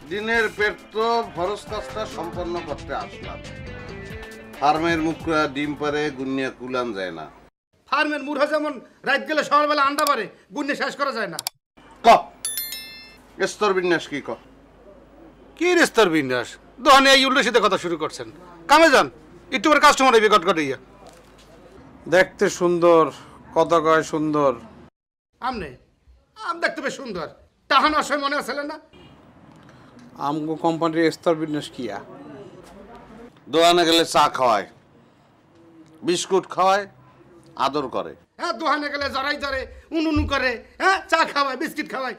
দিনের পেট তো ফরজ কাজটা সম্পন্ন করতে আসলাম। ফার্মের মুখরা ডিম পারে গুনিয়া কুলান যায় না। ফার্মের মুড়া যেমন রাত গেলে সকালবেলা আন্ডা পারে, গুণে শেষ করা যায় না। ক স্তর বিন্যাস কি ক? কি রেস্তর বিন্যাস? দোকানে এই উল্লেসিতে কথা শুরু করছেন। কামে যান, একটু পরে কাস্টমার এই বিকট করিয়া। দেখতে সুন্দর, কথা কয় সুন্দর। আমনে আম দেখতে বেশ সুন্দর। তাহান অসময় মনে আছে না? আমগো কোম্পানির স্তর বিন্যাস কিয়া? দোকানে গেলে চা খাওয়ায়, বিস্কুট খাওয়ায়, আদর করে। হ্যাঁ, দোকানে গেলে জড়াই জড়ে উনুনু করে, হ্যাঁ, চা খাওয়ায়, বিস্কিট খাওয়ায়।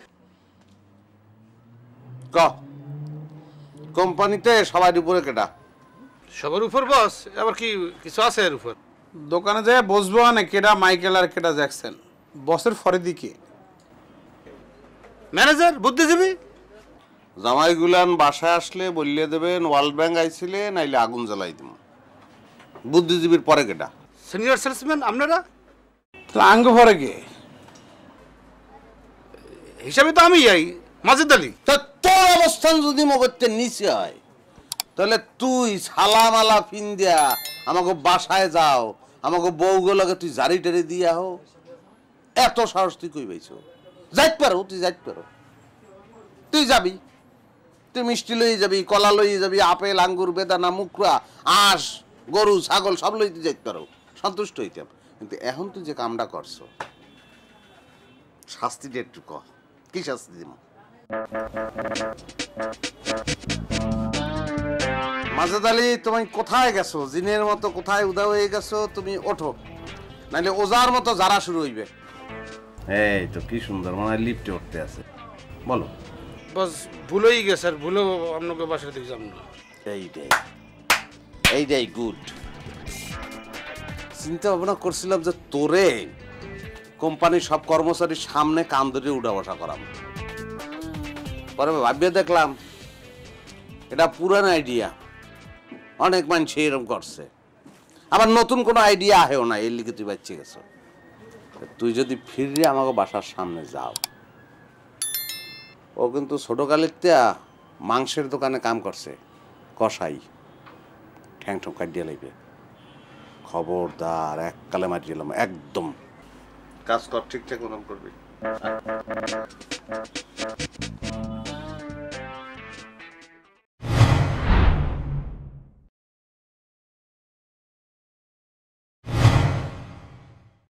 ক কোম্পানিতে সবার উপরে কেটা? সবার উপর বস, আবার কি কিছু আছে এর উপর? দোকানে যায় বসবো না, কেডা মাইকেল আর কেডা জ্যাকসন। বসের ফরিদি কে? ম্যানেজার, বুদ্ধিজীবী। জামাই গুলান বাসায় আসলে বললে দেবেন ওয়ার্ল্ড ব্যাংক আইছিলে, নাইলে আগুন জ্বালাই দিব। বুদ্ধিজীবীর পরে কেটা? সিনিয়র সেলসম্যান আপনারা। আঙ্গ ফরে কে? হিসাবে তো আমি যাই, মাজেদ আলী। তো তোর অবস্থান যদি মগজের নিচে হয়, তাহলে তুই সালামালা ফিন দিয়া আমাকে বাসায় যাও, আমাকে বউগুলোকে তুই জারি টারি দিয়া হো। এত সাহস তুই কই পাইছো? যাইতে পারো, তুই যাইতে পারো। তুই যাবি, তুই মিষ্টি লই যাবি, কলা লই যাবি, আপেল আঙ্গুর বেদানা মুকরা আঁশ গরু ছাগল সব লই তুই যাইতে পারো, সন্তুষ্ট হইতাম। কিন্তু এখন তুই যে কামটা করছো, শাস্তিটা একটু ক, কি শাস্তি দিব? মাজেদ আলী, তুমি কোথায় গেছো? জিনের মতো কোথায় উদা হয়ে গেছো? তুমি ওঠো, নাইলে ওজার মতো যারা শুরু হইবে। এই তো কি সুন্দর, মনে হয় লিফটে উঠতে আছে। বলো। বস ভুলেই গেছে, আর ভুলেও আপনাকে বাসায় দিয়ে যাব না। এইটাই গুড। চিন্তা ভাবনা করছিলাম যে তোরে কোম্পানির সব কর্মচারীর সামনে কান ধরে উঠা বসা করাম। পরে ভাবিয়ে দেখলাম এটা পুরান আইডিয়া, অনেক মানুষ এরকম করছে। আবার নতুন কোনো আইডিয়া আহেও না, এর লিগে তুই বাচ্চে গেছ। তুই যদি ফিরে আমাকে বাসার সামনে যাও, ও কিন্তু ছোটকালের মাংসের দোকানে কাম করছে, কষাই, ঠ্যাং ঠ্যাং কাটিয়ে লাগবে। খবরদার, এককালে মারিয়ে এলাম একদম। কাজ কর, ঠিকঠাক মতন করবি।